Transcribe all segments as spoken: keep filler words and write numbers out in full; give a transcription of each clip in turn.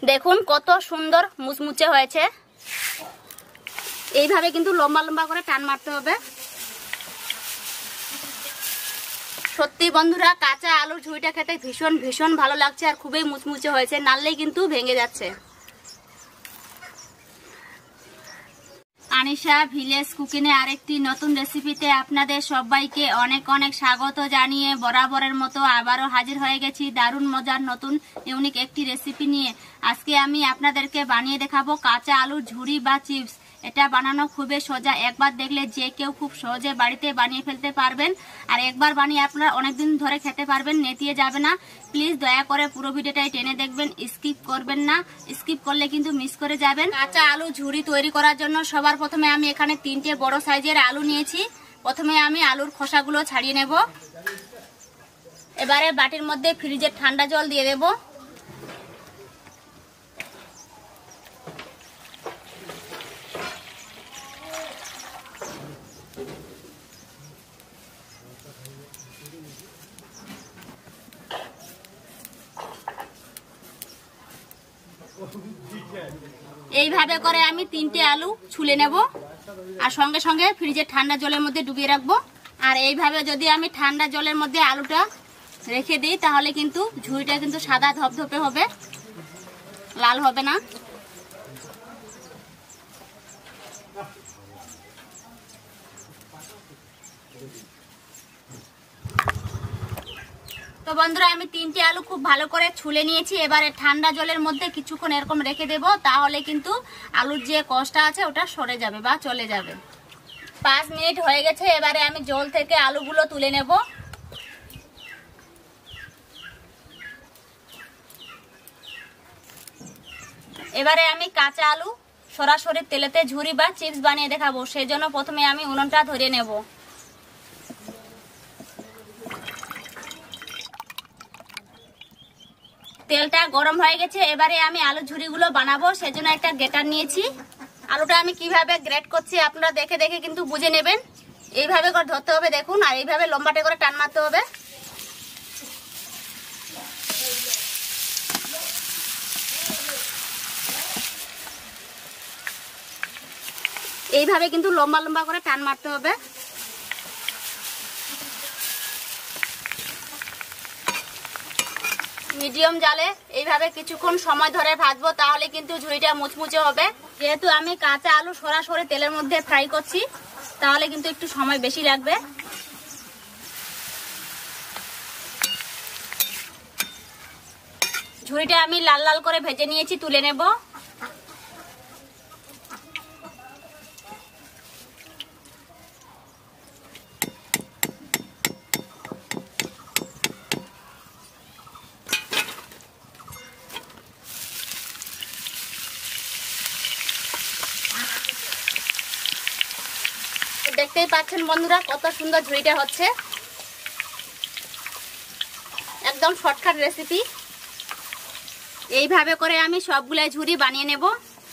দেখুন কত সুন্দর মুচমুচে হয়েছে। এইভাবে কিন্তু লম্বা লম্বা করে টান মারতে হবে। সত্যি বন্ধুরা কাঁচা আলুর ঝুড়িটা খেতে ভীষণ ভীষণ ভালো লাগছে আর খুবই মুচমুচে হয়েছে, নাড়লেই কিন্তু ভেঙে যাচ্ছে। আনিশা ভিলেজ কুকিংয়ে আরেকটি নতুন রেসিপিতে আপনাদের সবাইকে অনেক অনেক স্বাগত জানিয়ে বরাবরের মতো আবারও হাজির হয়ে গেছি দারুণ মজার নতুন ইউনিক একটি রেসিপি নিয়ে। আজকে আমি আপনাদেরকে বানিয়ে দেখাবো কাঁচা আলুর ঝুড়ি বা চিপস। এটা বানানো খুবই সোজা, একবার দেখলে যে কেউ খুব সহজে বাড়িতে বানিয়ে ফেলতে পারবেন আর একবার বানিয়ে আপনারা অনেকদিন ধরে খেতে পারবেন, নেতিয়ে যাবে না। প্লিজ দয়া করে পুরো ভিডিওটাই টেনে দেখবেন, স্কিপ করবেন না, স্কিপ করলে কিন্তু মিস করে যাবেন। কাঁচা আলু ঝুড়ি তৈরি করার জন্য সবার প্রথমে আমি এখানে তিনটে বড় সাইজের আলু নিয়েছি। প্রথমে আমি আলুর খোসাগুলো ছাড়িয়ে নেব। এবারে বাটির মধ্যে ফ্রিজের ঠান্ডা জল দিয়ে দেব। এইভাবে করে আমি তিনটে আলু ছুলে নেব আর সঙ্গে সঙ্গে ফ্রিজের ঠান্ডা জলের মধ্যে ডুবিয়ে রাখবো। আর এইভাবে যদি আমি ঠান্ডা জলের মধ্যে আলুটা রেখে দিই তাহলে কিন্তু ঝুড়িটা কিন্তু সাদা ধপধপে হবে, লাল হবে না। তো বন্ধুরা আমি তিনটে আলু খুব ভালো করে ছুলে নিয়েছি। এবারে ঠান্ডা জলের মধ্যে কিছুক্ষণ এরকম রেখে দেব, তাহলে কিন্তু আলুর যে কষটা আছে ওটা সরে যাবে বা চলে যাবে। পাঁচ মিনিট হয়ে গেছে, এবারে আমি জল থেকে আলুগুলো তুলে নেব। এবারে আমি কাঁচা আলু সরাসরি তেলেতে ঝুরি বা চিপস বানিয়ে দেখাবো, সেই জন্য প্রথমে আমি উনুনটা ধরিয়ে নেব। তেলটা গরম হয়ে গেছে, এবারে আমি আলু ঝুড়িগুলো বানাবো, সেজন্য একটা গ্রেটার নিয়েছি। আলুটা আমি কিভাবে গ্রেট করছি আপনারা দেখে দেখে কিন্তু বুঝে নেবেন। এইভাবে করে ধরতে হবে দেখুন, আর এইভাবে লম্বাটে করে টান মারতে হবে। এইভাবে কিন্তু লম্বা লম্বা করে টান মারতে হবে। মিডিয়াম জালে এইভাবে কিছুক্ষণ সময় ধরে ভাজবো, তাহলে কিন্তু ঝুড়িটা মুচমুচে হবে। যেহেতু আমি কাঁচা আলু সরাসরি তেলের মধ্যে ফ্রাই করছি, তাহলে কিন্তু একটু সময় বেশি লাগবে। ঝুড়িটা আমি লাল লাল করে ভেজে নিয়েছি, তুলে নেব। দেখতেই পাচ্ছেন বন্ধুরা কত সুন্দর ঝুড়িটা হচ্ছে, একদম শর্টকাট রেসিপি। এইভাবে করে আমি সবগুলো ঝুড়ি বানিয়ে নেব।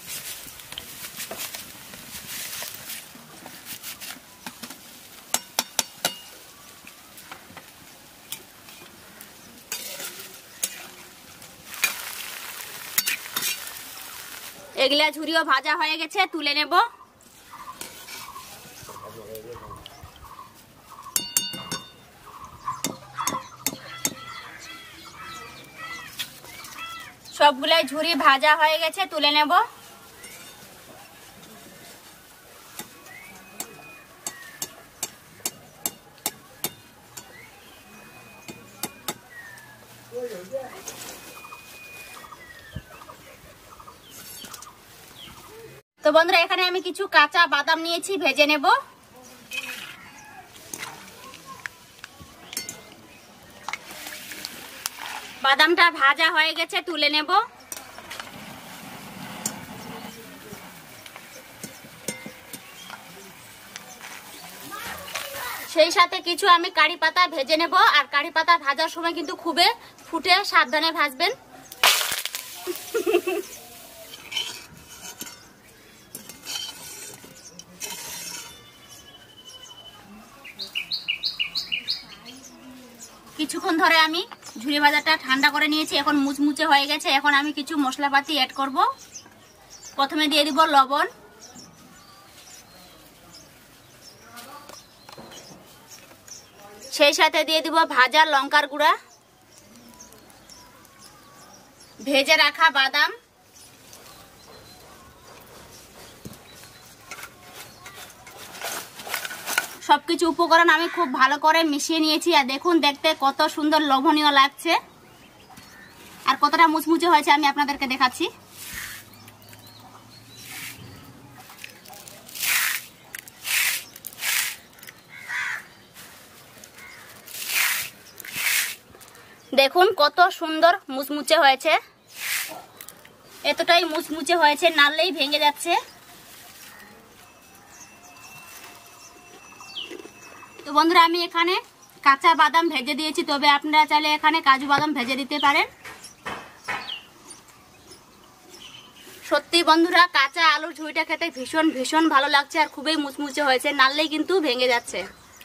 এগুলা ঝুড়িও ভাজা হয়ে গেছে, তুলে নেব। সবগুলাই ঝুড়ি ভাজা হয়ে গেছে, তুলে নেব। তো বন্ধুরা এখানে আমি কিছু কাঁচা বাদাম নিয়েছি, ভেজে নেব। বাদামটা ভাজা হয়ে গেছে, তুলে নেব। সেই সাথে কিছু আমি কারি পাতা ভেজে নেব। আর কারি পাতা ভাজার সময় কিন্তু খুবই ফুটে সাবধানে ভাজবেন। কিছুক্ষণ ধরে আমি ঝুরি ভাজাটা ঠান্ডা করে নিয়েছি, এখন মুচমুচে হয়ে গেছে। এখন আমি কিছু মশলাপাতি অ্যাড করব। প্রথমে দিয়ে দিব লবণ, সেই সাথে দিয়ে দিব ভাজা লঙ্কার গুঁড়া, ভেজে রাখা বাদাম, সবকিছু উপকরণ আমি খুব ভালো করে মিশিয়ে নিয়েছি। আর দেখুন দেখতে কত সুন্দর লোভনীয় লাগছে আর কতটা মুচমুচে হয়েছে আমি আপনাদেরকে দেখাচ্ছি। দেখুন কত সুন্দর মুচমুচে হয়েছে, এতটাই মুচমুচে হয়েছে, নাড়লেই ভেঙে যাচ্ছে। তো বন্ধুরা আমি এখানে কাঁচা বাদাম ভেজে দিয়েছি, তবে আপনারা চাইলে এখানে কাজু বাদাম ভেজে দিতে পারেন। সত্যি বন্ধুরা কাঁচা আলুর ঝুড়িটা খেতে ভীষণ ভীষণ ভালো লাগছে আর খুবই মুচমুচে হয়েছে, নাড়লেই কিন্তু ভেঙে যাচ্ছে।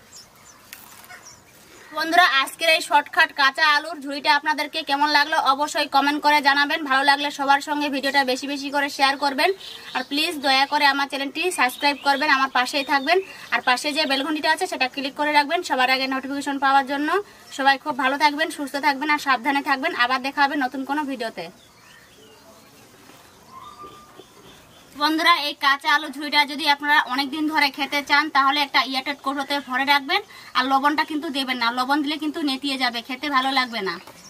বন্ধুরা আজকের এই শর্টকাট কাঁচা আলুর ঝুড়িটা আপনাদেরকে কেমন লাগলো অবশ্যই কমেন্ট করে জানাবেন। ভালো লাগলে সবার সঙ্গে ভিডিওটা বেশি বেশি করে শেয়ার করবেন আর প্লিজ দয়া করে আমার চ্যানেলটি সাবস্ক্রাইব করবেন, আমার পাশেই থাকবেন। আর পাশে যে বেল ঘন্টিটা আছে সেটা ক্লিক করে রাখবেন সবার আগে নোটিফিকেশন পাওয়ার জন্য। সবাই খুব ভালো থাকবেন, সুস্থ থাকবেন আর সাবধানে থাকবেন। আবার দেখা হবে নতুন কোনো ভিডিওতে। বন্ধুরা এই কাঁচা আলু ঝুড়িটা যদি আপনারা অনেক দিন ধরে খেতে চান তাহলে একটা এয়ারটাইট কৌটোতে ভরে রাখবেন আর লবণটা কিন্তু দেবেন না, লবণ দিলে কিন্তু নেতিয়ে যাবে, খেতে ভালো লাগবে না।